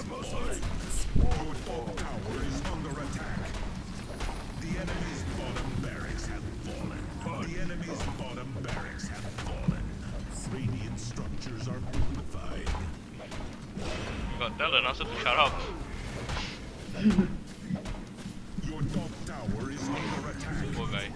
Your top tower is under attack. The enemy's bottom barracks have fallen. The enemy's bottom barracks have fallen. Radiant structures are fortified. God, tell the Nasser to shut up. Your top tower is under attack. Poor guy.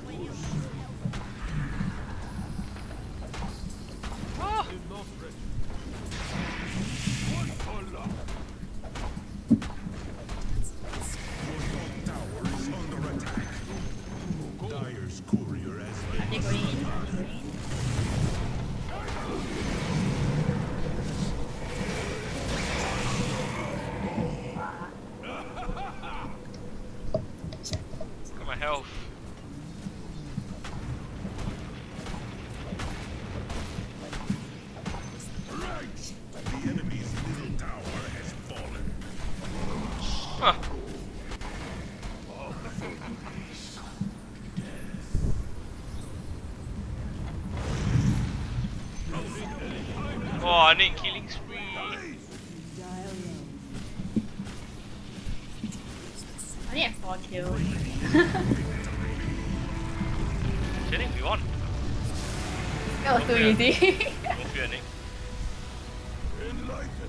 Look at my health. The enemy's middle tower has fallen. Huh. Oh, I need killing spree. I need 4 kills. Kidding, we won. That was too easy. Don't fear, Nick. Enlighten